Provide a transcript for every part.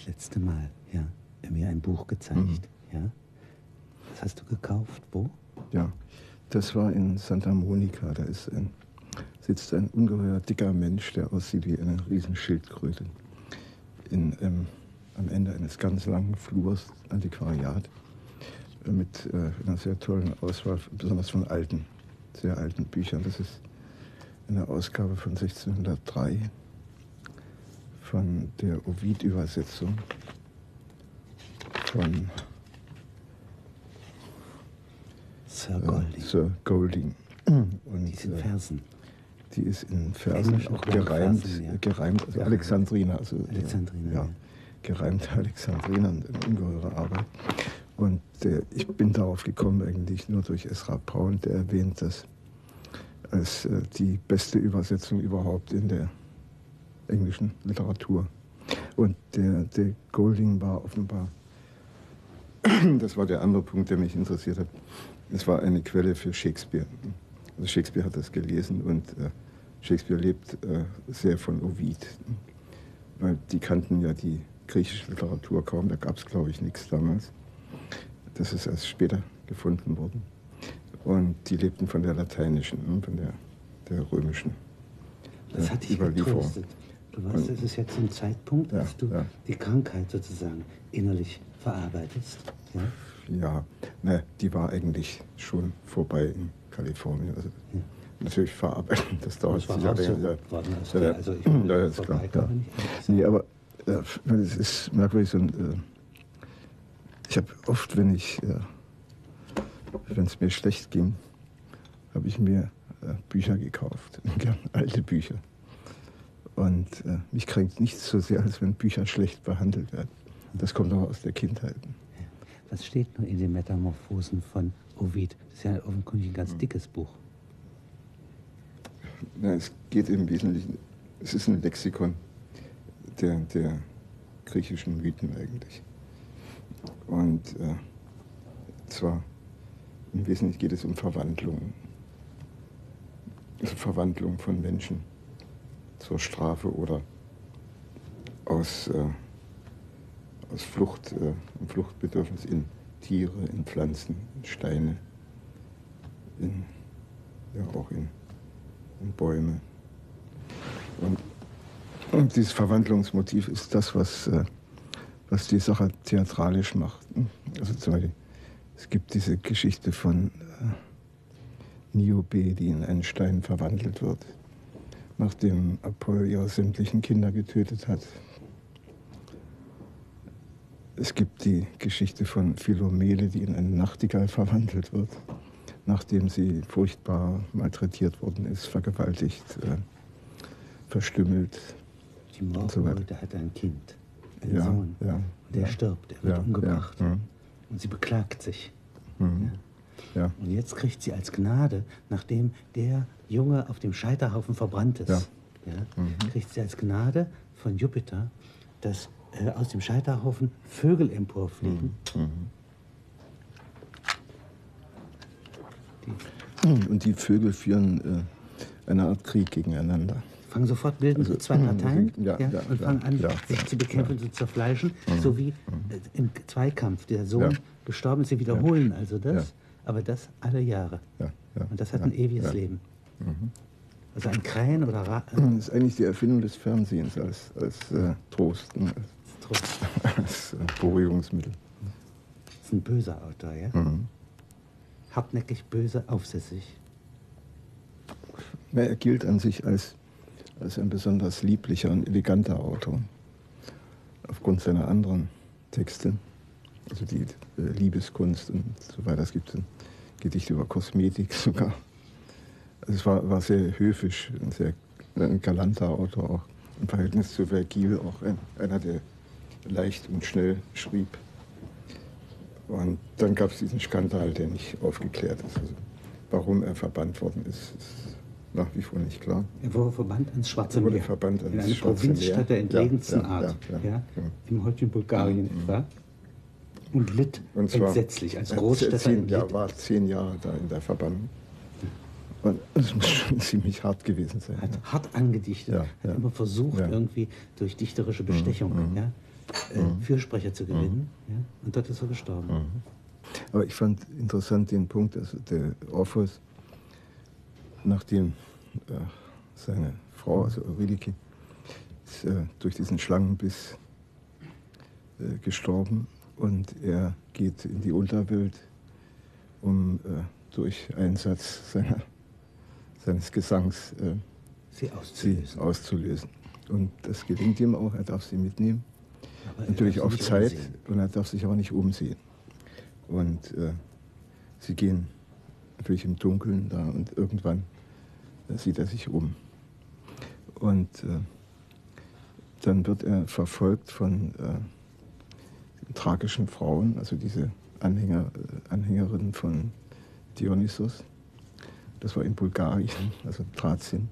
das letzte Mal, ja, mir ein Buch gezeigt, ja. Das hast du gekauft, wo? Ja, das war in Santa Monica. Da sitzt ein ungeheuer dicker Mensch, der aussieht wie eine Riesenschildkröte. Am Ende eines ganz langen Flurs, Antiquariat, mit einer sehr tollen Auswahl, besonders von sehr alten Büchern. Das ist eine Ausgabe von 1603 von der Ovid-Übersetzung von Sir Golding. Und die ist in Versen. Die ist in Versen auch gereimt, also Alexandriner. Also, Alexandriner, gereimte Alexandriner, eine ungeheure Arbeit. Und ich bin darauf gekommen eigentlich nur durch Ezra Pound, der erwähnt das als die beste Übersetzung überhaupt in der englischen Literatur. Und der Golding war offenbar, das war der andere Punkt, der mich interessiert hat, es war eine Quelle für Shakespeare. Also Shakespeare hat das gelesen und Shakespeare lebt sehr von Ovid. Weil die kannten ja die griechische Literatur kaum, da gab es, glaube ich, nichts damals. Das ist erst später gefunden worden. Und die lebten von der lateinischen, von der römischen Das hat dich getröstet. Du weißt, es ist jetzt ein Zeitpunkt, dass du die Krankheit sozusagen innerlich verarbeitest. Ja, die war eigentlich schon vorbei in Kalifornien. Also natürlich verarbeiten, das dauert sicher länger. Also ich bin vorbei, Nee, aber es ist merkwürdig, ich habe oft, wenn es mir schlecht ging, habe ich mir Bücher gekauft, gern alte Bücher. Und mich kränkt nichts so sehr, als wenn Bücher schlecht behandelt werden. Das kommt auch aus der Kindheit. Was steht nur in den Metamorphosen von Ovid? Das ist ja offenkundig ein ganz dickes Buch. Es geht im Wesentlichen, es ist ein Lexikon der griechischen Mythen eigentlich. Und zwar im Wesentlichen geht es um Verwandlungen. Also Verwandlung von Menschen zur Strafe oder aus Fluchtbedürfnis in Tiere, in Pflanzen, in Steine, auch in Bäume. Und dieses Verwandlungsmotiv ist das, was die Sache theatralisch macht. Also zum Beispiel, es gibt diese Geschichte von Niobe, die in einen Stein verwandelt wird, nachdem Apoll ihre sämtlichen Kinder getötet hat. Es gibt die Geschichte von Philomele, die in eine Nachtigall verwandelt wird, nachdem sie furchtbar malträtiert worden ist, vergewaltigt, verstümmelt. Die Morgenröte hat ein Kind, einen Sohn, und der stirbt, der wird umgebracht. Und sie beklagt sich. Ja. Und jetzt kriegt sie als Gnade, nachdem der Junge auf dem Scheiterhaufen verbrannt ist, kriegt sie als Gnade von Jupiter, dass aus dem Scheiterhaufen Vögel emporfliegen. Und die Vögel führen eine Art Krieg gegeneinander. Fangen sofort, bilden zwei Parteien und fangen an, sich zu bekämpfen, zu zerfleischen, so wie im Zweikampf der Sohn gestorben ist. Sie wiederholen also das, aber das alle Jahre. Und das hat ein ewiges Leben. Also ein Krähen oder das ist eigentlich die Erfindung des Fernsehens als Trost, als Beruhigungsmittel. Das ist ein böser Autor, ja? Hartnäckig, böse, aufsässig. Er gilt an sich als ein besonders lieblicher und eleganter Autor. Aufgrund seiner anderen Texte, also die Liebeskunst und so weiter. Es gibt ein Gedicht über Kosmetik sogar. Also es war sehr höfisch, ein galanter Autor auch. Im Verhältnis zu Vergil auch einer, der leicht und schnell schrieb. Und dann gab es diesen Skandal, der nicht aufgeklärt ist. Also warum er verbannt worden ist nach wie vor nicht klar. Er wurde verbannt ans Schwarze Meer. In eine Provinzstadt der entlegensten Art. Im heutigen Bulgarien etwa. Und litt entsetzlich als Großstädter. Er war 10 Jahre da in der Verbannung. Und das muss schon ziemlich hart gewesen sein. Hat hart angedichtet, hat immer versucht, irgendwie durch dichterische Bestechung, Fürsprecher zu gewinnen. Ja? Und dort ist er gestorben. Aber ich fand interessant den Punkt, dass der Orpheus, nachdem seine Frau, also Eurydike, ist durch diesen Schlangenbiss gestorben und er geht in die Unterwelt, um durch Einsatz seines Gesangs sie auszulösen. Und das gelingt ihm auch, er darf sie mitnehmen. Aber natürlich auf Zeit und er darf sich aber nicht umsehen. Und sie gehen natürlich im Dunkeln da und irgendwann sieht er sich um. Und dann wird er verfolgt von tragischen Frauen, also diese Anhängerinnen von Dionysos. Das war in Bulgarien, also Thrazien.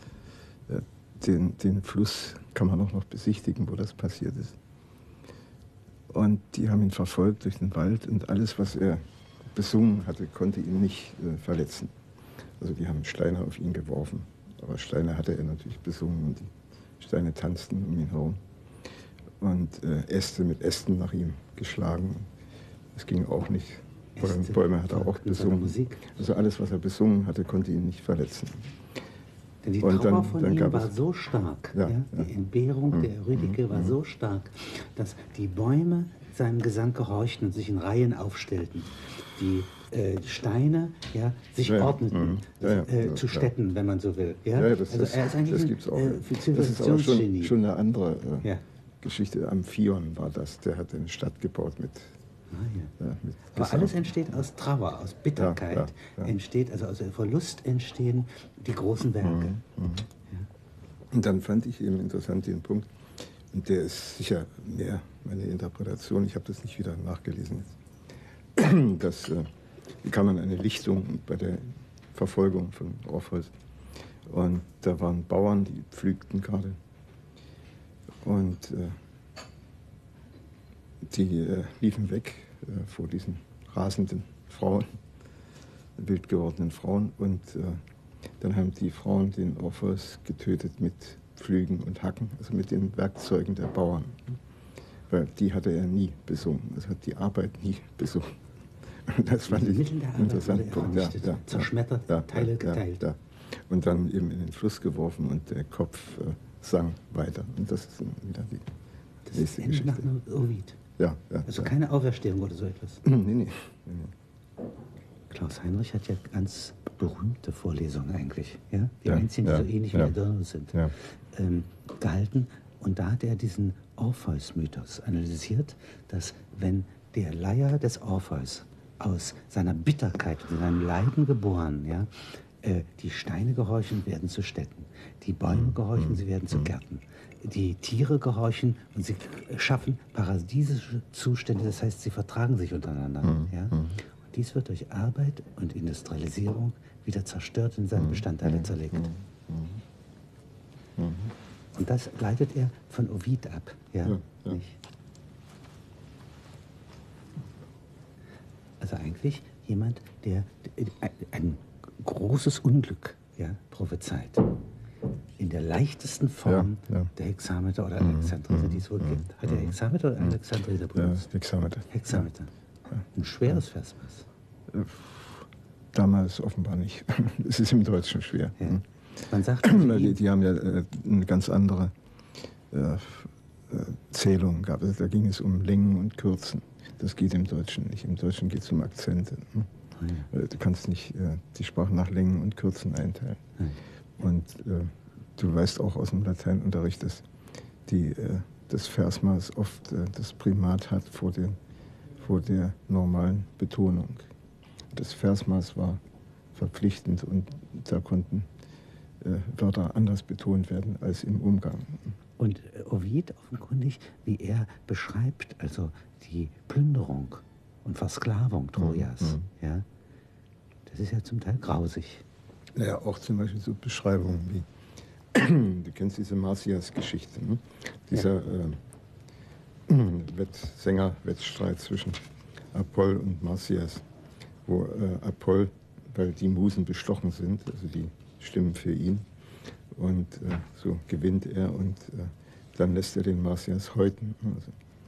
Den Fluss kann man auch noch besichtigen, wo das passiert ist. Und die haben ihn verfolgt durch den Wald und alles, was er besungen hatte, konnte ihn nicht verletzen. Also die haben Steine auf ihn geworfen, aber Steine hatte er natürlich besungen und die Steine tanzten um ihn herum. Und Äste mit Ästen nach ihm geschlagen. Das ging auch nicht. Bäume hat er auch besungen. Also alles, was er besungen hatte, konnte ihn nicht verletzen. Denn die Trauer von ihm war so stark, die Entbehrung der Eurydike war so stark, dass die Bäume seinem Gesang gehorchten und sich in Reihen aufstellten. Die Steine sich ordneten zu Städten, wenn man so will. Das gibt es auch. Das ist aber schon eine andere Geschichte. Amphion war das, der hat eine Stadt gebaut mit... Aber alles entsteht aus Trauer, aus Bitterkeit, entsteht, also aus Verlust entstehen die großen Werke. Und dann fand ich eben interessant den Punkt, und der ist sicher mehr meine Interpretation, ich habe das nicht wieder nachgelesen, dass wie kann man eine Lichtung bei der Verfolgung von Orpheus, und da waren Bauern, die pflügten gerade, und die liefen weg vor diesen rasenden Frauen, wild gewordenen Frauen. Und dann haben die Frauen den Orpheus getötet mit Pflügen und Hacken, also mit den Werkzeugen der Bauern. Weil die hatte er nie besungen, also hat die Arbeit nie besungen. Und das fand ich interessant. Zerschmettert, Teile geteilt. Und dann eben in den Fluss geworfen und der Kopf sang weiter. Und das ist wieder die nächste Geschichte. Nach Ovid. Also keine Auferstehung oder so etwas? Nee. Klaus Heinrich hat ja ganz berühmte Vorlesungen eigentlich, die einzigen, die so ähnlich wie Adorno sind, gehalten. Und da hat er diesen Orpheus-Mythos analysiert, dass wenn der Leier des Orpheus aus seiner Bitterkeit und seinem Leiden geboren, die Steine gehorchen, werden zu Städten. Die Bäume gehorchen, sie werden zu Gärten. Die Tiere gehorchen und sie schaffen paradiesische Zustände, das heißt, sie vertragen sich untereinander. Und dies wird durch Arbeit und Industrialisierung wieder zerstört und in seine Bestandteile zerlegt. Und das leitet er von Ovid ab. Nicht? Also eigentlich jemand, der ein großes Unglück prophezeit. In der leichtesten Form der Hexameter oder Alexandrite, die es wohl gibt. Hat er Hexameter oder Alexandrite benutzt? Hexameter. Ein schweres Versmaß. Damals offenbar nicht. Es ist im Deutschen schwer. Man sagt, die haben ja eine ganz andere Zählung gehabt. Also da ging es um Längen und Kürzen. Das geht im Deutschen nicht. Im Deutschen geht es um Akzente. Du kannst nicht die Sprache nach Längen und Kürzen einteilen. Und du weißt auch aus dem Lateinunterricht, dass das Versmaß oft das Primat hat vor der normalen Betonung. Das Versmaß war verpflichtend und da konnten Wörter anders betont werden als im Umgang. Und Ovid offenkundig, wie er beschreibt, also die Plünderung und Versklavung Trojas, das ist ja zum Teil grausig. Naja, auch zum Beispiel so Beschreibungen wie, du kennst diese Marsyas-Geschichte, ne? Dieser Wettstreit zwischen Apoll und Marsyas, wo Apoll, weil die Musen bestochen sind, also die stimmen für ihn, und so gewinnt er und dann lässt er den Marsyas häuten. Also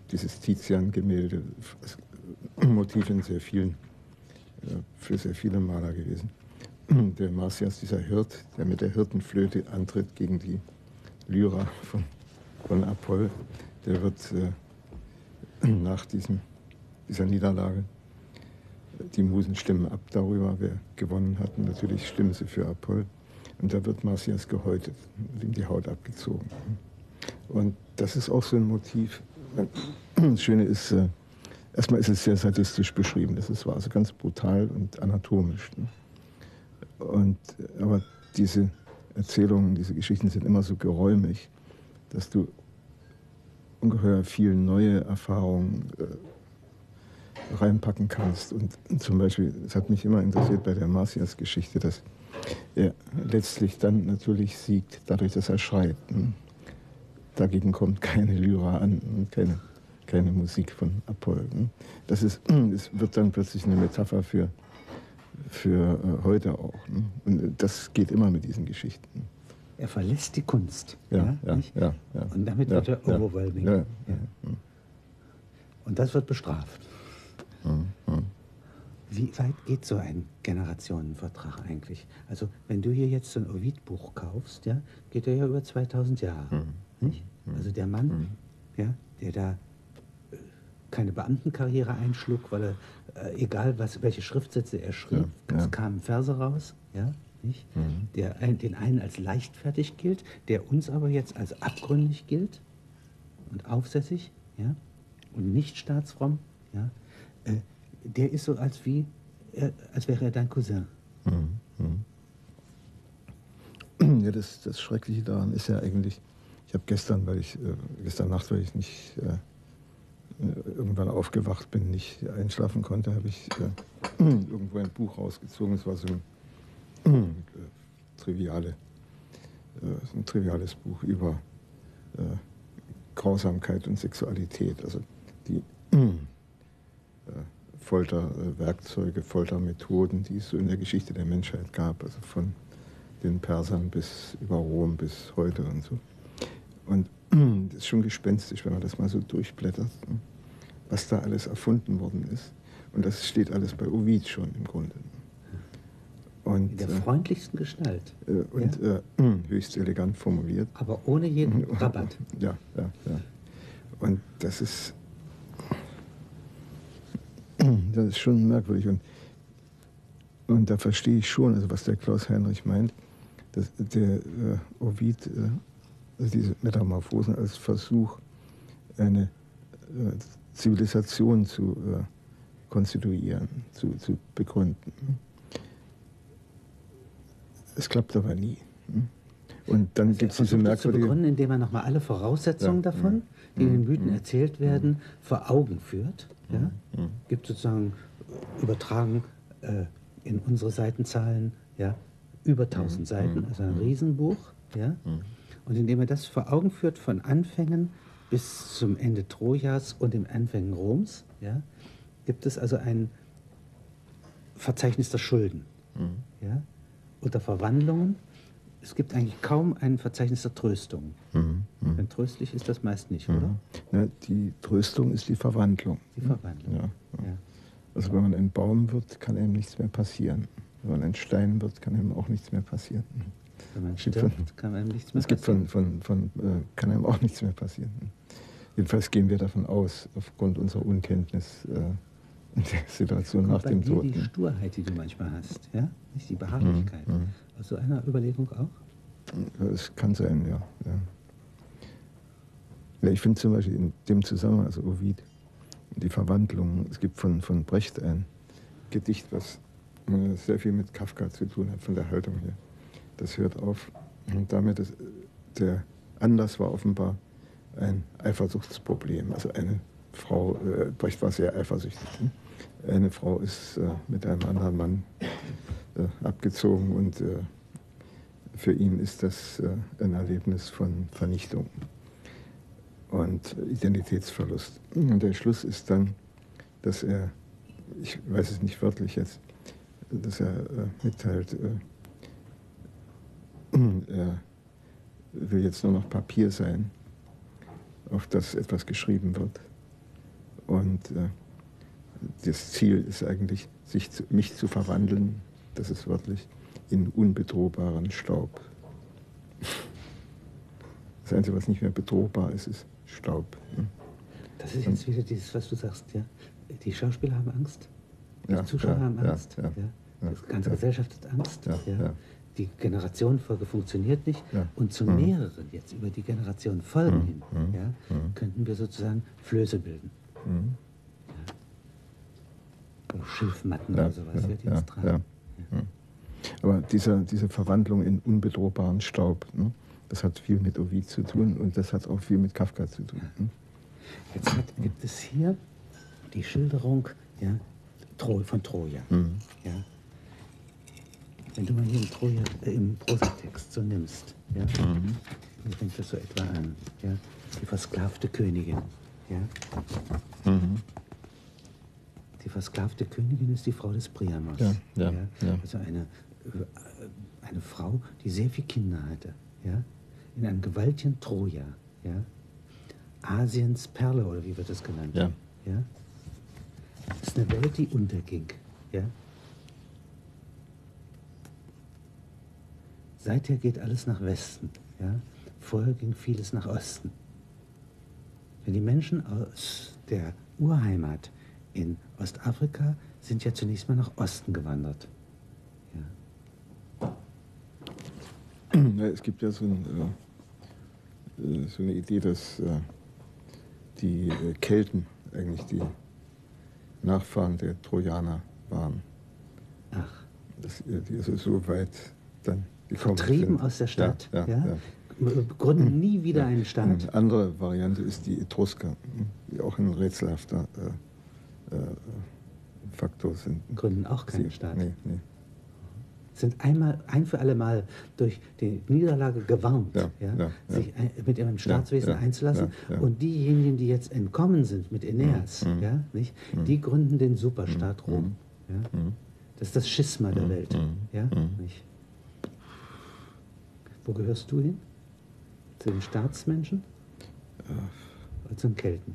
dieses Tizian-Gemälde, Motiv in sehr vielen, für sehr viele Maler gewesen. Der Marsyas, dieser Hirt, der mit der Hirtenflöte antritt gegen die Lyra von Apoll, der wird nach dieser Niederlage, die Musen stimmen ab darüber, wer gewonnen hat. Und natürlich stimmen sie für Apoll. Und da wird Marsyas gehäutet und ihm die Haut abgezogen. Und das ist auch so ein Motiv. Das Schöne ist, erstmal ist es sehr sadistisch beschrieben, das ist wahr, also ganz brutal und anatomisch. Aber diese Erzählungen, diese Geschichten sind immer so geräumig, dass du ungeheuer viel neue Erfahrungen reinpacken kannst. Und zum Beispiel, es hat mich immer interessiert bei der Marsyas-Geschichte, dass er letztlich dann natürlich siegt, dadurch, dass er schreit. Dagegen kommt keine Lyra an und keine Musik von Apoll. Es wird dann plötzlich eine Metapher für heute auch. Und das geht immer mit diesen Geschichten. Er verlässt die Kunst. Ja. Und damit wird er overwhelming. Ja. Und das wird bestraft. Wie weit geht so ein Generationenvertrag eigentlich? Also wenn du hier jetzt so ein Ovid-Buch kaufst, ja, geht er ja über 2000 Jahre. Nicht? Also der Mann, ja, der da keine Beamtenkarriere einschlug, weil er, egal welche Schriftsätze er schrieb, es kamen Verse raus, ja, nicht? Den einen als leichtfertig gilt, der uns aber jetzt als abgründig gilt und aufsässig, ja, und nicht staatsfromm, ja, der ist so als wäre er dein Cousin. Ja, das Schreckliche daran ist ja eigentlich, ich habe gestern Nacht, weil ich nicht irgendwann aufgewacht bin, nicht einschlafen konnte, habe ich irgendwo ein Buch rausgezogen. Es war so ein triviales Buch über Grausamkeit und Sexualität, also die Folterwerkzeuge, Foltermethoden, die es so in der Geschichte der Menschheit gab, also von den Persern bis über Rom bis heute und so. Und das ist schon gespenstisch, wenn man das mal so durchblättert, was da alles erfunden worden ist. Und das steht alles bei Ovid schon im Grunde. Und, in der freundlichsten Gestalt. Höchst elegant formuliert. Aber ohne jeden Rabatt. Ja. Und das ist schon merkwürdig. Und da verstehe ich schon, also was der Klaus Heinrich meint, dass der Ovid also diese Metamorphosen als Versuch, eine Zivilisation zu konstituieren, zu begründen. Es klappt aber nie. Und dann gibt es diese merkwürdige... zu begründen, indem man nochmal alle Voraussetzungen davon, die in den Mythen erzählt werden, vor Augen führt. Ja? Gibt sozusagen übertragen in unsere Seitenzahlen, ja, über 1000 Seiten, also ein Riesenbuch. Ja? Und indem er das vor Augen führt, von Anfängen bis zum Ende Trojas und dem Anfängen Roms, ja, gibt es also ein Verzeichnis der Schulden, ja, unter Verwandlungen. Es gibt eigentlich kaum ein Verzeichnis der Tröstung. Denn tröstlich ist das meist nicht, oder? Ja, die Tröstung ist die Verwandlung. Die Verwandlung. Ja. Also wenn man ein Baum wird, kann einem nichts mehr passieren. Wenn man ein Stein wird, kann einem auch nichts mehr passieren. Wenn man stirbt, kann einem nichts mehr passieren. Kann einem auch nichts mehr passieren. Jedenfalls gehen wir davon aus, aufgrund unserer Unkenntnis der Situation nach dem Tod. Die Sturheit, die du manchmal hast, ja? Nicht die Beharrlichkeit. Aus so einer Überlegung auch? Es kann sein, ja. Ich finde zum Beispiel in dem Zusammenhang, also Ovid, die Verwandlung, es gibt von Brecht ein Gedicht, was sehr viel mit Kafka zu tun hat, von der Haltung her. Das hört auf. Und damit der Anlass war offenbar ein Eifersuchtsproblem. Also eine Frau, Brecht war sehr eifersüchtig. Eine Frau ist mit einem anderen Mann abgezogen und für ihn ist das ein Erlebnis von Vernichtung und Identitätsverlust. Und der Schluss ist dann, dass er, ich weiß es nicht wörtlich jetzt, dass er mitteilt, er will jetzt nur noch Papier sein, auf das etwas geschrieben wird. Und das Ziel ist eigentlich, mich zu verwandeln, das ist wörtlich, in unbedrohbaren Staub. Das Einzige, was nicht mehr bedrohbar ist, ist Staub. Das ist jetzt wieder dieses, was du sagst, ja? Die Schauspieler haben Angst, die Zuschauer haben Angst, die ganze Gesellschaft hat Angst, die Generationenfolge funktioniert nicht und zu mehreren jetzt über die Generation Folgen hin könnten wir sozusagen Flöße bilden. Oder Schilfmatten oder sowas, die uns tragen. Aber diese Verwandlung in unbedrohbaren Staub, ne, das hat viel mit Ovid zu tun und das hat auch viel mit Kafka zu tun. Ne? Jetzt gibt es hier die Schilderung von Troja. Ja? Wenn du mal hier im Prosatext so nimmst, dann fängt das so etwa an. Ja? Die versklavte Königin. Ja? Die versklavte Königin ist die Frau des Priamos. Also eine Frau, die sehr viele Kinder hatte. Ja? In einem gewaltigen Troja. Ja? Asiens Perle, oder wie wird das genannt? Ja? Das ist eine Welt, die unterging. Ja? Seither geht alles nach Westen. Ja? Vorher ging vieles nach Osten. Denn die Menschen aus der Urheimat in Ostafrika sind ja zunächst mal nach Osten gewandert. Ja, es gibt ja so eine Idee, dass die Kelten eigentlich die Nachfahren der Trojaner waren. Ach. Die also so weit dann gekommen vertrieben sind. Aus der Stadt. Gründen nie wieder einen Staat. Eine andere Variante ist die Etrusker, die auch ein rätselhafter Faktor sind. Gründen auch keinen Staat. Nee. Sind ein für alle Mal durch die Niederlage gewarnt, sich mit ihrem Staatswesen einzulassen. Und diejenigen, die jetzt entkommen sind mit Aeneas, die gründen den Superstaat Rom. Das ist das Schisma der Welt. Nicht? Wo gehörst du hin? Zu den Staatsmenschen? Oder zu den Kelten?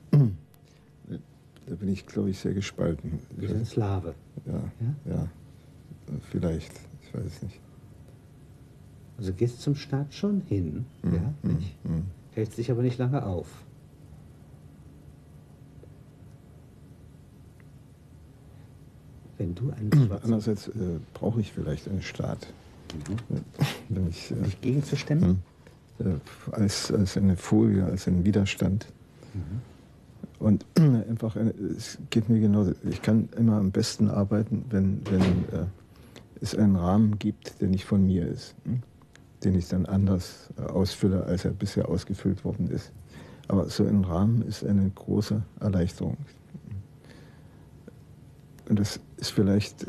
Da bin ich, glaube ich, sehr gespalten. Wie ein Slave. Ja. Vielleicht, ich weiß es nicht. Also gehst zum Staat schon hin, nicht? Hältst dich aber nicht lange auf. Wenn du andererseits brauche ich vielleicht einen Staat. Wenn dich gegenzustemmen? Als eine Folie, als ein Widerstand. Und einfach, es geht mir genau, ich kann immer am besten arbeiten, wenn es einen Rahmen gibt, der nicht von mir ist, den ich dann anders ausfülle, als er bisher ausgefüllt worden ist. Aber so ein Rahmen ist eine große Erleichterung. Und das ist vielleicht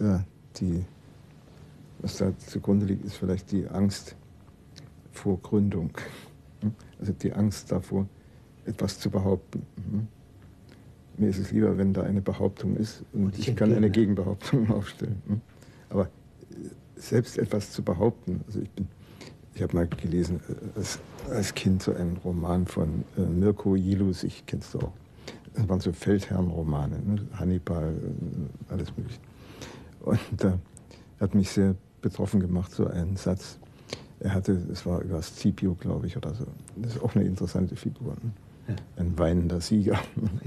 was da zugrunde liegt, ist vielleicht die Angst vor Gründung. Also die Angst davor, etwas zu behaupten. Mir ist es lieber, wenn da eine Behauptung ist und ich kann eine Gegenbehauptung aufstellen. Aber selbst etwas zu behaupten, also ich habe mal gelesen, als Kind so einen Roman von Mirko Yilus, ich kenn's doch auch. Das waren so Feldherrenromane, Hannibal, alles mögliche. Und da hat mich sehr betroffen gemacht, so ein Satz. Es war über Scipio, glaube ich, oder so. Das ist auch eine interessante Figur. Ein weinender Sieger.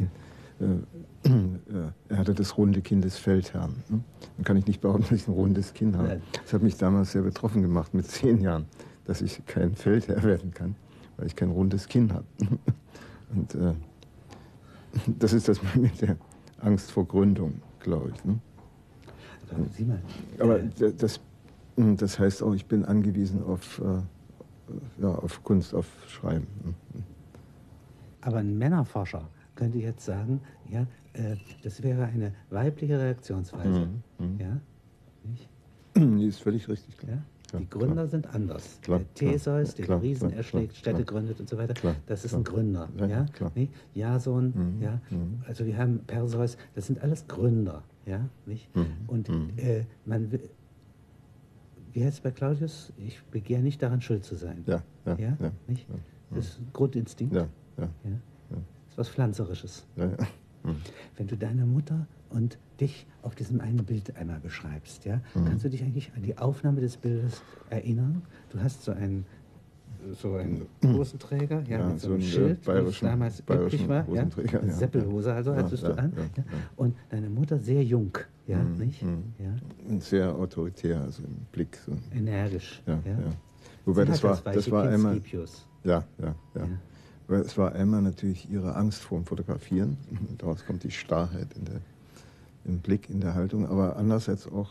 Er hatte das runde Kinn des Feldherrn. Dann kann ich nicht behaupten, dass ich ein rundes Kinn habe. Das hat mich damals sehr betroffen gemacht, mit 10 Jahren, dass ich kein Feldherr werden kann, weil ich kein rundes Kinn habe. Und das ist das mit der Angst vor Gründung, glaube ich. Sieh mal. Aber das heißt auch, ich bin angewiesen auf Kunst, auf Schreiben. Aber ein Männerforscher könnte jetzt sagen, das wäre eine weibliche Reaktionsweise. Ja? Nicht? Nee, ist völlig richtig. Klar. Ja? Die Gründer sind anders. Der Theseus, der Riesen erschlägt, Städte gründet und so weiter, das ist ein Gründer. Ja? Nicht? Jason, also wir haben Perseus, das sind alles Gründer. Ja? Nicht? Und man will, wie heißt es bei Claudius? Ich begehre nicht daran, schuld zu sein. Nicht? Das ist ein Grundinstinkt. Das ist was Pflanzerisches. Wenn du deine Mutter und dich auf diesem einen Bild einmal beschreibst, ja, kannst du dich eigentlich an die Aufnahme des Bildes erinnern? Du hast so einen Hosenträger, ja, mit so einem Schild, wie es damals üblich war, ja, eine Seppelhose also hattest du an, ja. Und deine Mutter sehr jung, ja, nicht? Ja. Und sehr autoritär, also im Blick. So. Energisch, ja. Wobei das war einmal, ja. Weil es war einmal natürlich ihre Angst vor dem Fotografieren, daraus kommt die Starrheit im Blick, in der Haltung, aber andererseits auch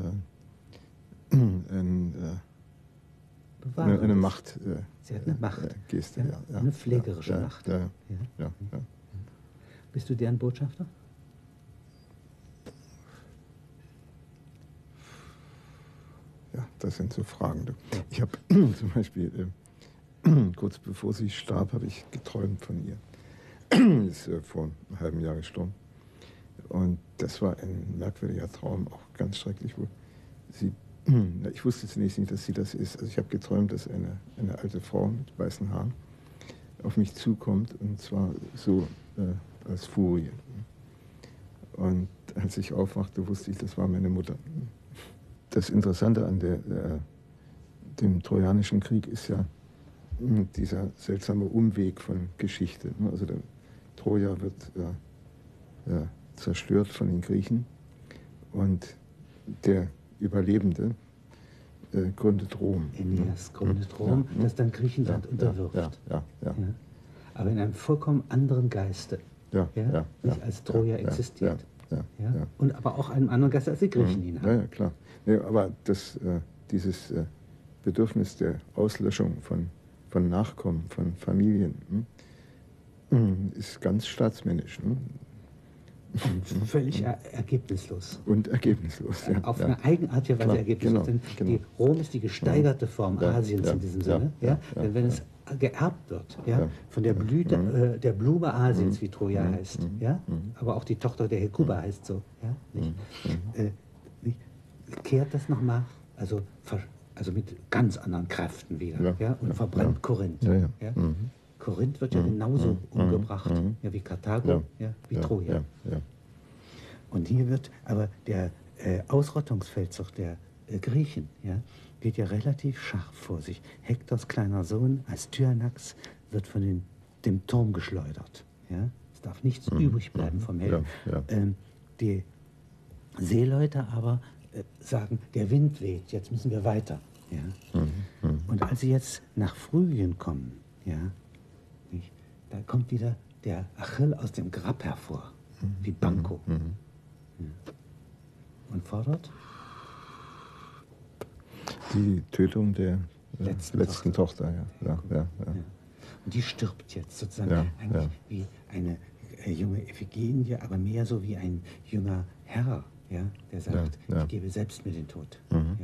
eine Macht. Sie hat eine Macht. Geste, ja. Eine pflegerische Macht. Ja. Bist du deren Botschafter? Ja, das sind so Fragen. Ich habe zum Beispiel, kurz bevor sie starb, habe ich geträumt von ihr. Ist vor einem halben Jahr gestorben. Und das war ein merkwürdiger Traum, auch ganz schrecklich wohl. Ich wusste zunächst nicht, dass sie das ist. Also ich habe geträumt, dass eine alte Frau mit weißen Haaren auf mich zukommt, und zwar so als Furie. Und als ich aufwachte, wusste ich, das war meine Mutter. Das Interessante an dem Trojanischen Krieg ist ja dieser seltsame Umweg von Geschichte. Also der Troja wird zerstört von den Griechen, und der Überlebende gründet Rom. Aeneas gründet Rom, das dann Griechenland unterwirft. Ja. Aber in einem vollkommen anderen Geiste. Nicht als Troja existiert. Und aber auch einem anderen Geist, als die Griechen ihn haben. Ja, klar. Nee, aber dieses Bedürfnis der Auslöschung von Nachkommen, von Familien, ist ganz staatsmännisch. Und völlig ergebnislos. Und ergebnislos, ja. Auf eine eigenartige Weise ergebnislos. Denn Rom ist die gesteigerte Form Asiens in diesem Sinne. Denn wenn es geerbt wird, von der Blüte, der Blume Asiens, wie Troja heißt, aber auch die Tochter der Hekuba heißt so, kehrt das nochmal, also mit ganz anderen Kräften wieder, und verbrennt Korinth. Korinth wird ja genauso umgebracht, wie Karthago, wie Troja. Und hier wird aber der Ausrottungsfeldzug der Griechen, geht ja relativ scharf vor sich. Hektors kleiner Sohn Astyanax wird von dem Turm geschleudert. Es darf nichts übrig bleiben vom Helden. Die Seeleute aber sagen, der Wind weht, jetzt müssen wir weiter. Und als sie jetzt nach Phrygien kommen, da kommt wieder der Achill aus dem Grab hervor, wie Banco. Und fordert? Die Tötung der letzten Tochter. Und die stirbt jetzt sozusagen eigentlich wie eine junge Iphigenie, aber mehr so wie ein junger Herr, der sagt, ich gebe selbst mir den Tod.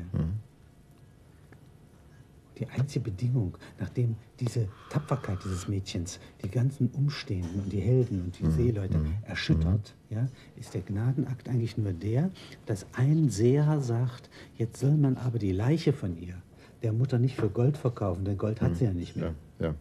Die einzige Bedingung, nachdem diese Tapferkeit dieses Mädchens die ganzen Umstehenden und die Helden und die Seeleute erschüttert, ist der Gnadenakt eigentlich nur der, dass ein Seher sagt, jetzt soll man aber die Leiche von ihr der Mutter nicht für Gold verkaufen, denn Gold hat sie ja nicht mehr.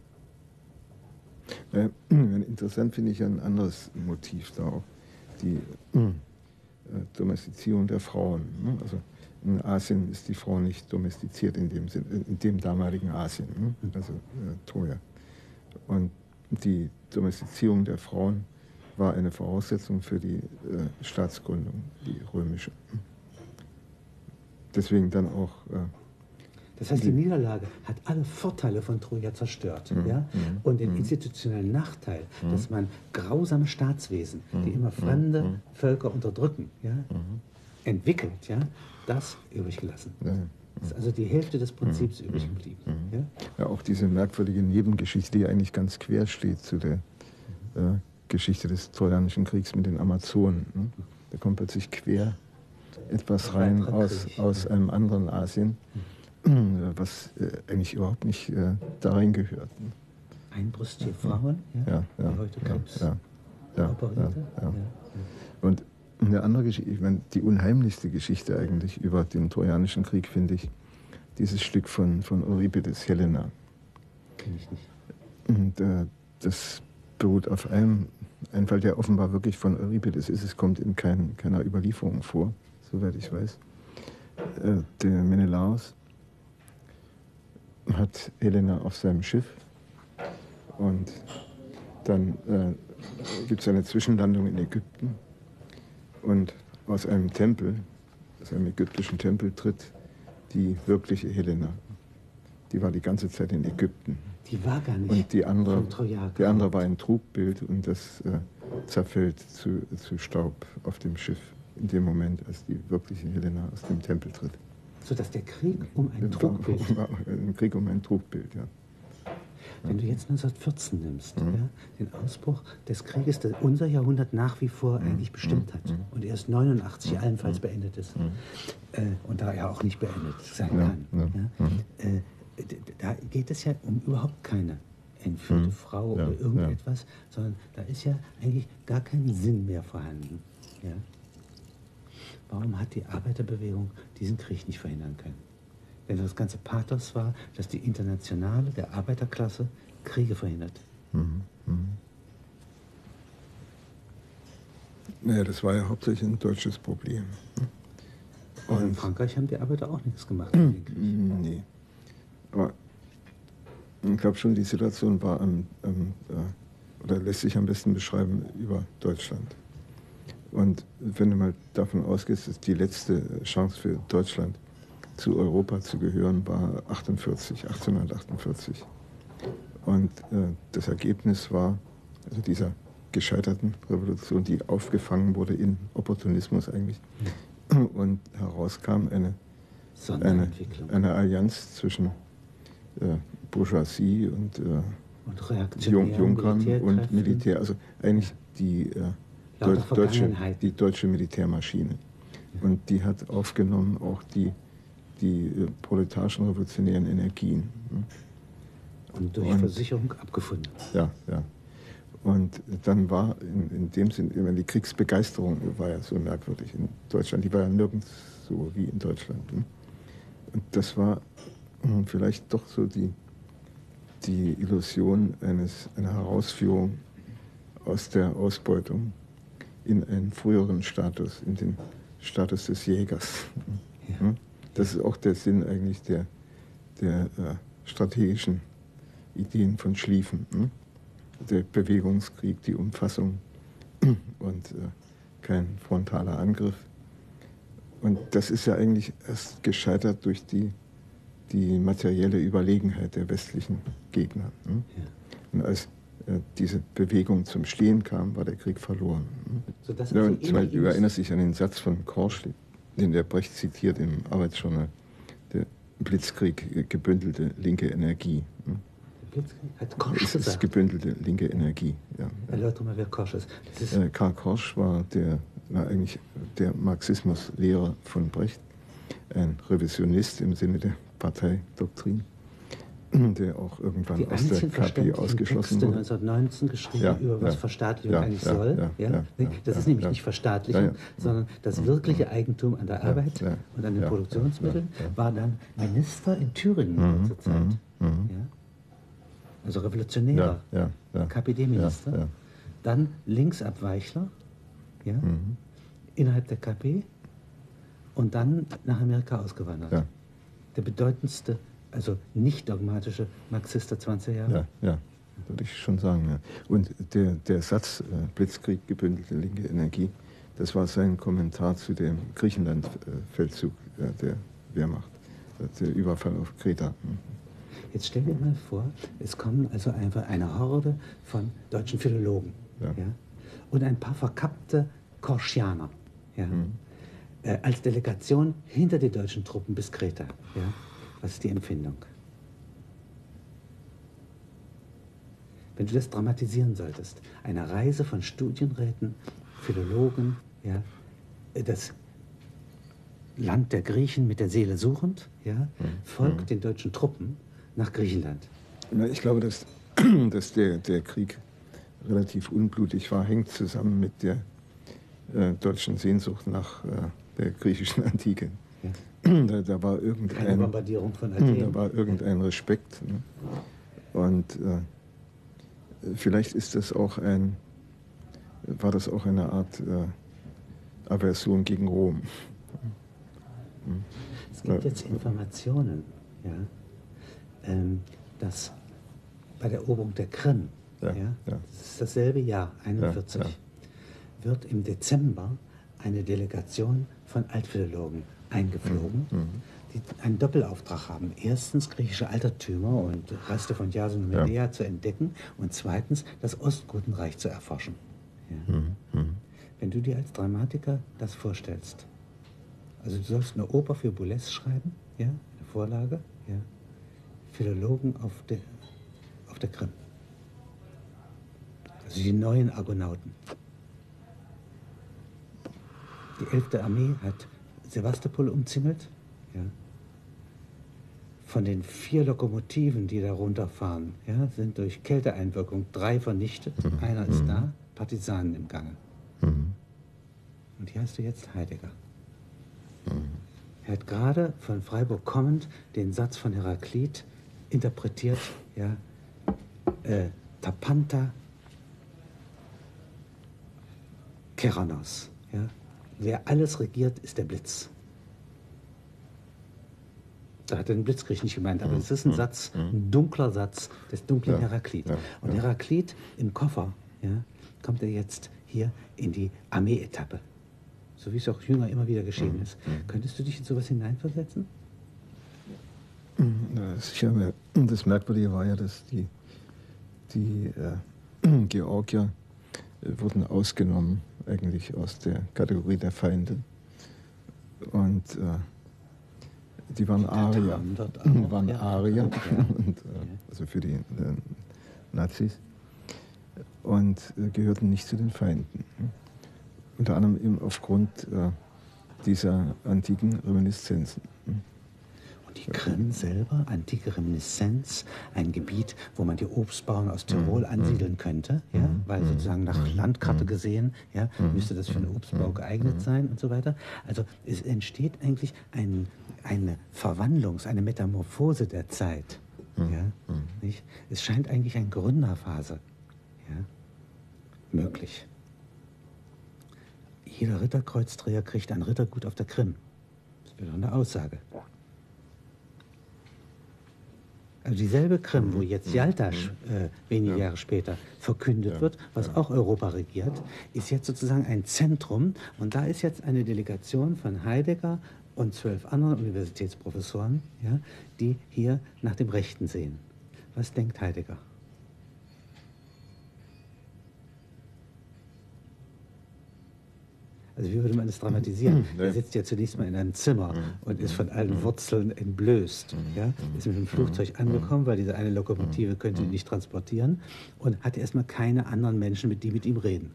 Interessant finde ich ein anderes Motiv da auch, die Domestizierung der Frauen. Also in Asien ist die Frau nicht domestiziert in dem damaligen Asien, also Troja. Und die Domestizierung der Frauen war eine Voraussetzung für die Staatsgründung, die römische. Deswegen dann auch... Das heißt, die Niederlage hat alle Vorteile von Troja zerstört. Und den institutionellen Nachteil, dass man grausame Staatswesen, die immer fremde Völker unterdrücken, entwickelt, das übrig gelassen. Das ist also die Hälfte des Prinzips übrig geblieben. Auch diese merkwürdige Nebengeschichte, die eigentlich ganz quer steht zu der Geschichte des Trojanischen Kriegs mit den Amazonen. Da kommt plötzlich quer etwas rein aus einem anderen Asien, was eigentlich überhaupt nicht da reingehört. Einbrüstige Frauen, die heute Krebs operierte. Und eine andere Geschichte, ich meine, die unheimlichste Geschichte eigentlich über den Trojanischen Krieg, finde ich, dieses Stück von Euripides, Helena. Kenn ich nicht. Und das beruht auf einem ein Fall, der offenbar wirklich von Euripides ist. Es kommt in keiner Überlieferung vor, soweit ich weiß. Der Menelaos hat Helena auf seinem Schiff und dann gibt es eine Zwischenlandung in Ägypten und aus einem Tempel, aus einem ägyptischen Tempel, tritt die wirkliche Helena. Die war die ganze Zeit in Ägypten. Die war gar nicht. Und die andere war ein Trugbild und das zerfällt zu Staub auf dem Schiff in dem Moment, als die wirkliche Helena aus dem Tempel tritt. Sodass der Krieg um ein Trugbild... Ein Krieg um ein Trugbild, ja. Wenn du jetzt 1914 nimmst, ja, den Ausbruch des Krieges, der unser Jahrhundert nach wie vor eigentlich bestimmt hat und erst 89 allenfalls beendet ist und da ja auch nicht beendet sein kann, da geht es ja um überhaupt keine entführte Frau oder irgendetwas, sondern da ist ja eigentlich gar kein Sinn mehr vorhanden. Ja? Warum hat die Arbeiterbewegung diesen Krieg nicht verhindern können? Denn das ganze Pathos war, dass die Internationale der Arbeiterklasse Kriege verhindert. Naja, das war ja hauptsächlich ein deutsches Problem. Und in Frankreich haben die Arbeiter auch nichts gemacht gegen den Krieg. Nee. Aber ich glaube schon, die Situation war oder lässt sich am besten beschreiben über Deutschland. Und wenn du mal davon ausgehst, dass die letzte Chance für Deutschland zu Europa zu gehören, war 1848. Und das Ergebnis war, also dieser gescheiterten Revolution, die aufgefangen wurde in Opportunismus eigentlich, und herauskam eine Allianz zwischen Bourgeoisie und Junkern und Militär, also eigentlich die deutsche Militärmaschine. Und die hat aufgenommen auch die proletarischen revolutionären Energien. Und durch Versicherung abgefunden. Ja. Und dann war in dem Sinn, die Kriegsbegeisterung war ja so merkwürdig in Deutschland. Die war ja nirgends so wie in Deutschland. Und das war vielleicht doch so die Illusion einer Herausführung aus der Ausbeutung in einen früheren Status, in den Status des Jägers. Ja. Das ist auch der Sinn eigentlich der strategischen Ideen von Schlieffen. Der Bewegungskrieg, die Umfassung und kein frontaler Angriff. Und das ist ja eigentlich erst gescheitert durch die materielle Überlegenheit der westlichen Gegner. Ja. Und als diese Bewegung zum Stehen kam, war der Krieg verloren. Du erinnerst dich an den Satz von Korsch, den der Brecht zitiert im Arbeitsjournal, der Blitzkrieg, gebündelte linke Energie. Hat Korsch gesagt? Das ist gebündelte linke Energie. Ja. Erläutere mal, wer Korsch ist. Karl Korsch war eigentlich der Marxismuslehrer von Brecht, ein Revisionist im Sinne der Parteidoktrin, der auch irgendwann aus der KP ausgeschlossen wurde. 1919 geschrieben über was Verstaatlichung eigentlich soll. Das ist nämlich nicht Verstaatlichung, sondern das wirkliche Eigentum an der Arbeit und an den Produktionsmitteln war dann Minister in Thüringen zur Zeit. Also revolutionärer KPD-Minister. Dann Linksabweichler innerhalb der KP und dann nach Amerika ausgewandert. Der bedeutendste, also nicht dogmatische Marxist der 20er Jahre. Ja, würde ich schon sagen. Ja. Und der Satz Blitzkrieg, gebündelte linke Energie, das war sein Kommentar zu dem Griechenland-Feldzug der Wehrmacht, der Überfall auf Kreta. Jetzt stell dir mal vor, es kommen also einfach eine Horde von deutschen Philologen und ein paar verkappte Korschianer als Delegation hinter die deutschen Truppen bis Kreta. Ja? Was ist die Empfindung? Wenn du das dramatisieren solltest, eine Reise von Studienräten, Philologen, das Land der Griechen mit der Seele suchend, folgt den deutschen Truppen nach Griechenland. Ich glaube, dass der Krieg relativ unblutig war, hängt zusammen mit der deutschen Sehnsucht nach der griechischen Antike. Da war keine Bombardierung von Athen. Da war irgendein Respekt. Und vielleicht ist das auch war das auch eine Art Aversion gegen Rom. Es gibt jetzt Informationen, ja, dass bei der Eroberung der Krim, das ist dasselbe Jahr, 41, wird im Dezember eine Delegation von Altphilologen eingeflogen, die einen Doppelauftrag haben. Erstens griechische Altertümer und Reste von Jason und Medea zu entdecken und zweitens das Ostgotenreich zu erforschen. Ja. Wenn du dir als Dramatiker das vorstellst, also du sollst eine Oper für Boulez schreiben, ja, eine Vorlage, ja, Philologen auf der Krim. Also die neuen Argonauten. Die 11. Armee hat Sevastopol umzingelt. Ja. Von den 4 Lokomotiven, die da runterfahren, ja, sind durch Kälteeinwirkung 3 vernichtet. Einer ist da, Partisanen im Gange. Und hier hast du jetzt Heidegger. Er hat gerade von Freiburg kommend den Satz von Heraklit interpretiert, ja, Tapanta Keranos. Ja. Wer alles regiert, ist der Blitz. Da hat er den Blitzkrieg nicht gemeint, aber es ist ein Satz, ein dunkler Satz des dunklen Heraklit. Und Heraklit im Koffer, ja, kommt er jetzt hier in die Armeeetappe. So wie es auch jünger immer wieder geschehen ist. Könntest du dich in sowas hineinversetzen? Sicher. Das Merkwürdige war ja, dass die Georgier wurden ausgenommen eigentlich aus der Kategorie der Feinde. Und die waren Arier. Und, also für die Nazis. Und gehörten nicht zu den Feinden. Unter anderem eben aufgrund dieser antiken Reminiszenzen. Und die Krim selber, antike Reminiszenz, ein Gebiet, wo man die Obstbauern aus Tirol ansiedeln könnte, ja, weil sozusagen nach Landkarte gesehen, ja, müsste das für den Obstbau geeignet sein und so weiter. Also es entsteht eigentlich eine eine Metamorphose der Zeit. Ja, nicht? Es scheint eigentlich eine Gründerphase, ja, möglich. Jeder Ritterkreuzträger kriegt ein Rittergut auf der Krim. Das wäre doch eine Aussage. Also dieselbe Krim, wo jetzt Jalta wenige Jahre später verkündet wird, was auch Europa regiert, ist jetzt sozusagen ein Zentrum. Und da ist jetzt eine Delegation von Heidegger und 12 anderen Universitätsprofessoren, ja, die hier nach dem Rechten sehen. Was denkt Heidegger? Also wie würde man das dramatisieren? Er sitzt ja zunächst mal in einem Zimmer und ist von allen Wurzeln entblößt. Ja? Ist mit dem Flugzeug angekommen, weil diese eine Lokomotive könnte ihn nicht transportieren und hatte erstmal keine anderen Menschen, die mit ihm reden.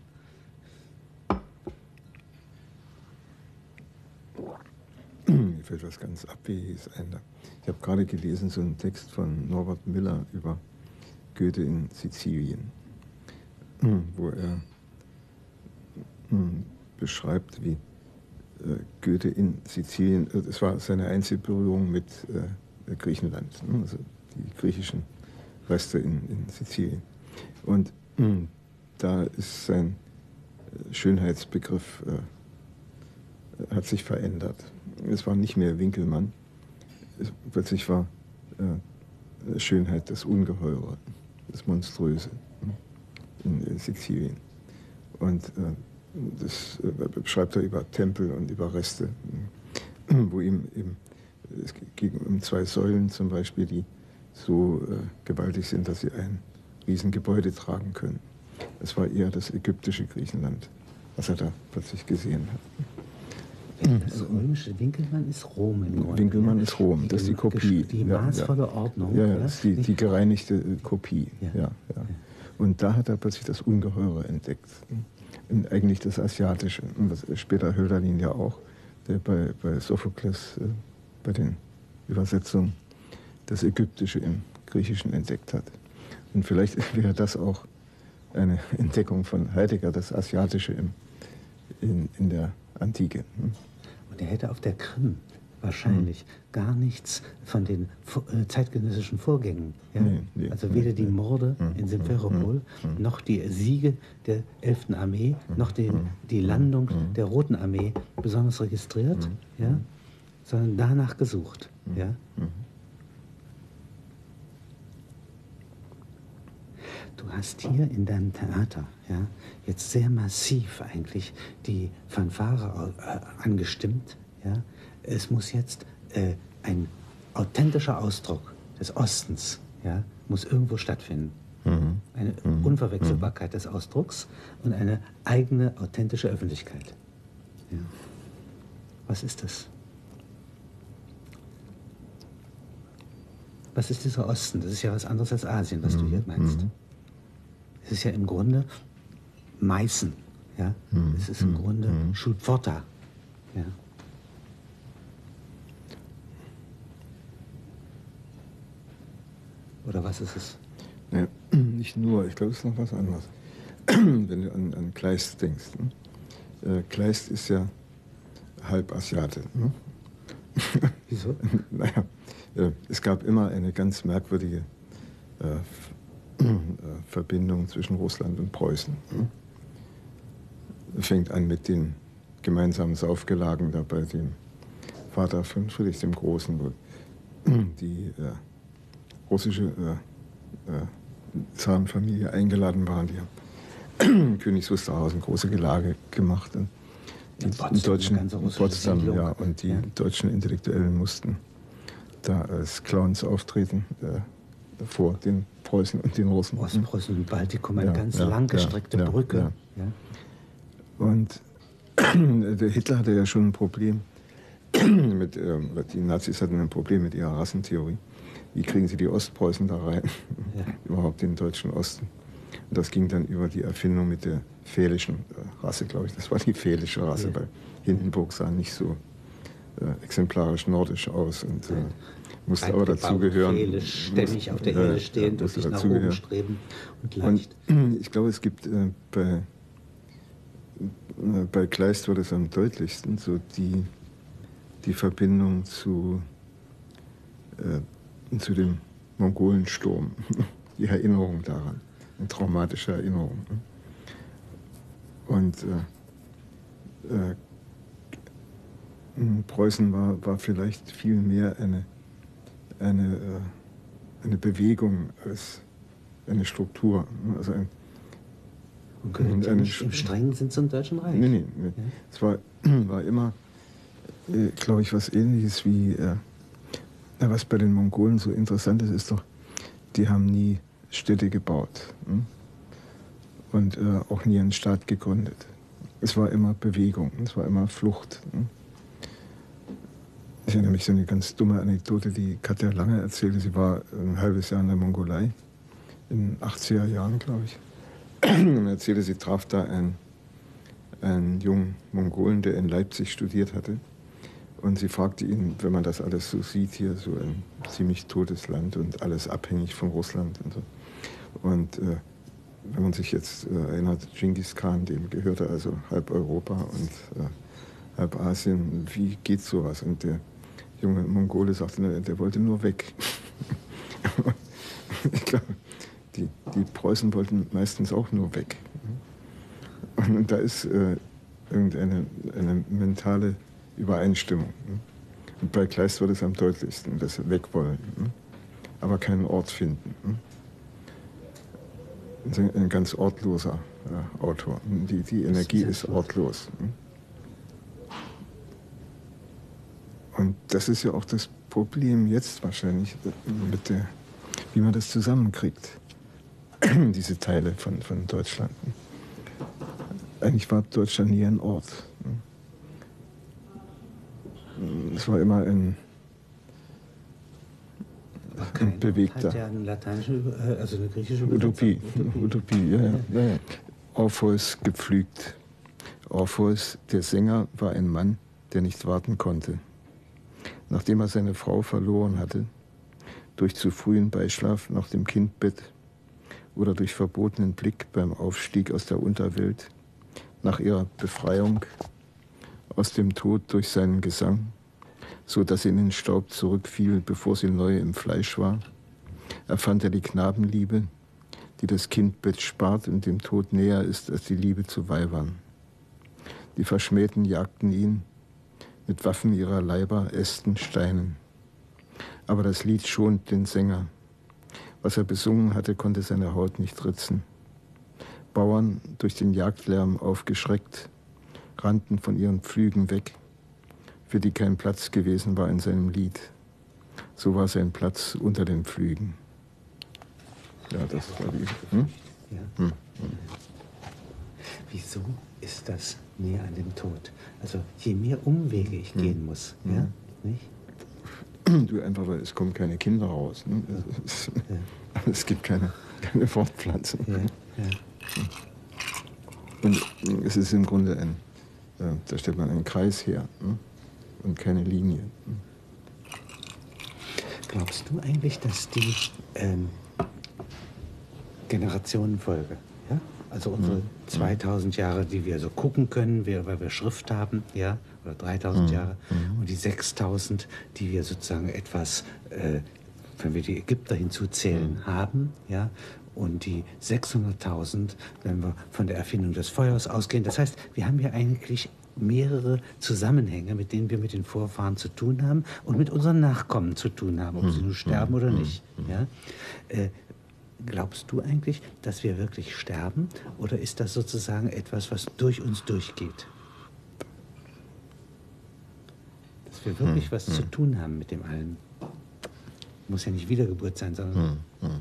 Mir fällt was ganz Abwegiges ein. Ich habe gerade gelesen, so einen Text von Norbert Miller über Goethe in Sizilien, wo er beschreibt, wie Goethe in Sizilien, es war seine Einzelberührung mit Griechenland, also die griechischen Reste in Sizilien. Und da ist sein Schönheitsbegriff hat sich verändert. Es war nicht mehr Winkelmann, plötzlich war Schönheit das Ungeheure, das Monströse in Sizilien. Und das beschreibt er über Tempel und über Reste, wo ihm eben, es ging um 2 Säulen zum Beispiel, die so gewaltig sind, dass sie ein Riesengebäude tragen können. Das war eher das ägyptische Griechenland, was er da plötzlich gesehen hat. Das römische Winkelmann ist Rom im Grunde. Winkelmann ist Rom, das ist die Kopie. Die maßvolle Ordnung. Ja, das ist die gereinigte Kopie. Ja. Und da hat er plötzlich das Ungeheure entdeckt. Und eigentlich das Asiatische. Und was später Hölderlin ja auch, der bei Sophokles, bei den Übersetzungen, das Ägyptische im Griechischen entdeckt hat. Und vielleicht wäre das auch eine Entdeckung von Heidegger, das Asiatische in der Antike. Und er hätte auf der Krim wahrscheinlich gar nichts von den zeitgenössischen Vorgängen. Ja? Also weder die Morde in Simferopol, noch die Siege der 11. Armee, noch die Landung der Roten Armee besonders registriert, ja? Sondern danach gesucht. Ja? Du hast hier in deinem Theater, ja, jetzt sehr massiv eigentlich die Fanfare angestimmt. Ja. Es muss jetzt ein authentischer Ausdruck des Ostens, ja, muss irgendwo stattfinden. Eine Unverwechselbarkeit des Ausdrucks und eine eigene authentische Öffentlichkeit. Ja. Was ist das? Was ist dieser Osten? Das ist ja was anderes als Asien, was du hier meinst. Es ist ja im Grunde Meißen. Ja? Es ist im Grunde Schulpforta. Ja? Oder was ist es? Ja, nicht nur, ich glaube, es ist noch was anderes. Wenn du an Kleist denkst. Ne? Kleist ist ja halb Asiate. Ne? Wieso? Naja, es gab immer eine ganz merkwürdige Verbindung zwischen Russland und Preußen. Fängt an mit den gemeinsamen Saufgelagen da bei dem Vater von Friedrich dem Großen, wo die russische Zarenfamilie eingeladen waren. Die haben Königs Wusterhausen große Gelage gemacht. Und die Potsdam, ja, und die deutschen Intellektuellen mussten da als Clowns auftreten vor den Preußen und den Russen. Ostpreußen und Baltikum, eine ganz langgestreckte Brücke. Ja. Und der Hitler hatte ja schon ein Problem mit, die Nazis hatten ein Problem mit ihrer Rassentheorie. Wie kriegen sie die Ostpreußen da rein? Überhaupt den deutschen Osten. Und das ging dann über die Erfindung mit der fälischen Rasse, glaube ich. Das war die fälische Rasse, weil Hindenburg sah nicht so exemplarisch nordisch aus und musste aber dazugehören. Ständig auf der Erde stehen, durch sich nach oben streben und leicht. Und ich glaube, es gibt bei Kleist war das am deutlichsten, so die Verbindung zu dem Mongolensturm, die Erinnerung daran, eine traumatische Erinnerung. Und Preußen war vielleicht viel mehr eine Bewegung als eine Struktur. Also nicht im strengen Sinn zum Deutschen Reich. Nee. Ja. Es war immer, glaube ich, was Ähnliches wie, was bei den Mongolen so interessant ist doch, die haben nie Städte gebaut und auch nie einen Staat gegründet. Es war immer Bewegung, es war immer Flucht. Ich erinnere mich an eine ganz dumme Anekdote, die Katja Lange erzählte. Sie war ein halbes Jahr in der Mongolei, in den 80er Jahren, glaube ich. Und erzählte, sie traf da einen jungen Mongolen, der in Leipzig studiert hatte. Und sie fragte ihn, wenn man das alles so sieht, hier so ein ziemlich totes Land und alles abhängig von Russland und so. Und wenn man sich jetzt erinnert, Genghis Khan, dem gehörte also halb Europa und halb Asien, wie geht sowas? Und der junge Mongole sagte, der wollte nur weg. Ich glaube, die Preußen wollten meistens auch nur weg. Und da ist irgendeine mentale Übereinstimmung. Und bei Kleist war das am deutlichsten, das Wegwollen, aber keinen Ort finden. Ein ganz ortloser Autor. Die Energie ist ortlos. Und das ist ja auch das Problem jetzt wahrscheinlich, wie man das zusammenkriegt, diese Teile von Deutschland. Eigentlich war Deutschland nie ein Ort. Es war immer ein bewegter. Hat ja eine lateinische, also eine griechische Utopie, ja. Orpheus gepflügt. Orpheus, der Sänger, war ein Mann, der nicht warten konnte. Nachdem er seine Frau verloren hatte, durch zu frühen Beischlaf nach dem Kindbett oder durch verbotenen Blick beim Aufstieg aus der Unterwelt, nach ihrer Befreiung aus dem Tod durch seinen Gesang, so dass sie in den Staub zurückfiel, bevor sie neu im Fleisch war. Erfand er die Knabenliebe, die das Kindbett spart und dem Tod näher ist als die Liebe zu Weibern. Die Verschmähten jagten ihn mit Waffen ihrer Leiber, Ästen, Steinen. Aber das Lied schont den Sänger. Was er besungen hatte, konnte seine Haut nicht ritzen. Bauern, durch den Jagdlärm aufgeschreckt, rannten von ihren Pflügen weg, für die kein Platz gewesen war in seinem Lied. So war sein Platz unter den Pflügen. Ja, das war die. Ja. Wieso ist das näher an dem Tod? Also je mehr Umwege ich gehen muss, ja, nicht? Du, einfach, weil es kommen keine Kinder raus. Ne? Es gibt keine Fortpflanzung. Ja. Und es ist im Grunde da stellt man einen Kreis her, ne? Und keine Linie. Glaubst du eigentlich, dass die Generationenfolge, ja? Also unsere 2000 Jahre, die wir so gucken können, weil wir Schrift haben, ja, oder 3000 Jahre, und die 6000, die wir sozusagen etwas, wenn wir die Ägypter hinzuzählen, haben, ja, und die 600.000, wenn wir von der Erfindung des Feuers ausgehen. Das heißt, wir haben hier eigentlich mehrere Zusammenhänge, mit denen wir mit den Vorfahren zu tun haben und mit unseren Nachkommen zu tun haben, ob sie nun sterben oder nicht. Ja? Glaubst du eigentlich, dass wir wirklich sterben, oder ist das sozusagen etwas, was durch uns durchgeht? Dass wir wirklich was zu tun haben mit dem Allen. Muss ja nicht Wiedergeburt sein, sondern...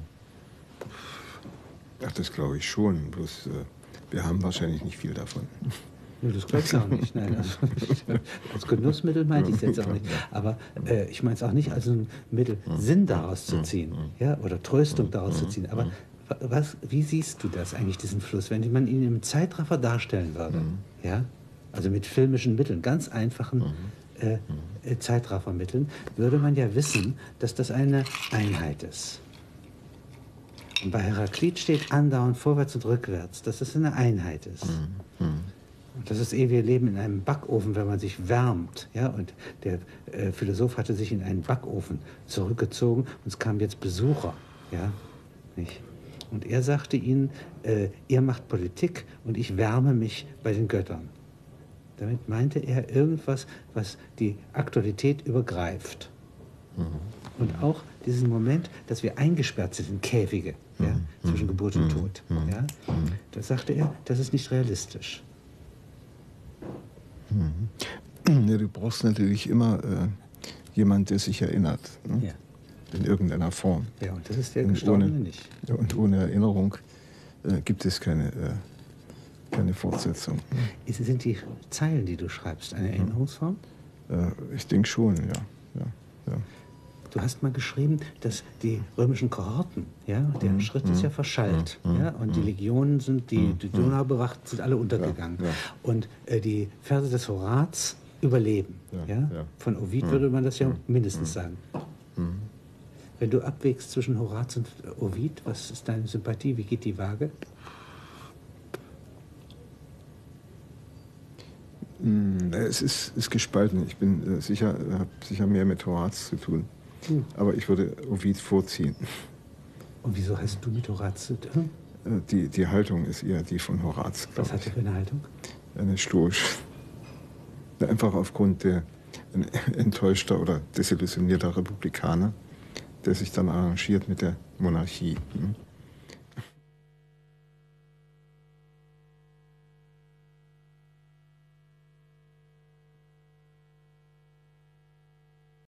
Ach, das glaube ich schon, bloß wir haben wahrscheinlich nicht viel davon. Nee, das glaube ich auch nicht. Nein, also, als Genussmittel meinte ich es jetzt auch nicht. Aber ich meine es auch nicht als ein Mittel, Sinn daraus zu ziehen, ja, oder Tröstung daraus zu ziehen. Aber wie siehst du das eigentlich, diesen Fluss, wenn man ihn im Zeitraffer darstellen würde? Ja? Also mit filmischen Mitteln, ganz einfachen Zeitraffermitteln, würde man ja wissen, dass das eine Einheit ist. Und bei Heraklit steht andauernd vorwärts und rückwärts, dass das eine Einheit ist. Und das ist wir leben in einem Backofen, wenn man sich wärmt. Ja? Und der Philosoph hatte sich in einen Backofen zurückgezogen und es kamen jetzt Besucher. Ja? Nicht? Und er sagte ihnen, ihr macht Politik und ich wärme mich bei den Göttern. Damit meinte er irgendwas, was die Aktualität übergreift. Und auch diesen Moment, dass wir eingesperrt sind in Käfige, ja, zwischen Geburt und Tod. Ja, da sagte er, das ist nicht realistisch. Ja, du brauchst natürlich immer jemanden, der sich erinnert. Ne? Ja. In irgendeiner Form. Ja, und das ist der Gestorbene nicht. Und ohne Erinnerung gibt es keine Fortsetzung. Sind die Zeilen, die du schreibst, eine Erinnerungsform? Ich denke schon, ja. Du hast mal geschrieben, dass die römischen Kohorten, ja, deren Schritt ist ja verschallt, ja, und die Legionen sind, die Donau bewacht, sind alle untergegangen. Ja. Und die Verse des Horaz überleben. Ja. Von Ovid würde man das ja mindestens sagen. Wenn du abwägst zwischen Horaz und Ovid, was ist deine Sympathie? Wie geht die Waage? Es ist gespalten. Ich bin habe sicher mehr mit Horaz zu tun. Aber ich würde Ovid vorziehen. Und wieso hast du mit Horaz zu tun? Die Haltung ist eher die von Horaz. Was hat er für eine Haltung? Eine stoische. Einfach aufgrund der enttäuschter oder desillusionierter Republikaner, der sich dann arrangiert mit der Monarchie.